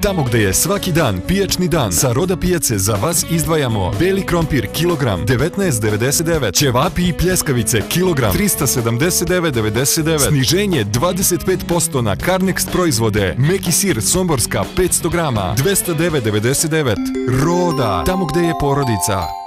Tamo gde je svaki dan pijačni dan, sa Roda pijace za vas izdvajamo beli krompir kilogram 19,99, ćevapi i pljeskavice kilogram 379,99, sniženje 25% na Carnex proizvode, meki sir somborska 500 grama 209,99. Roda, tamo gde je porodica.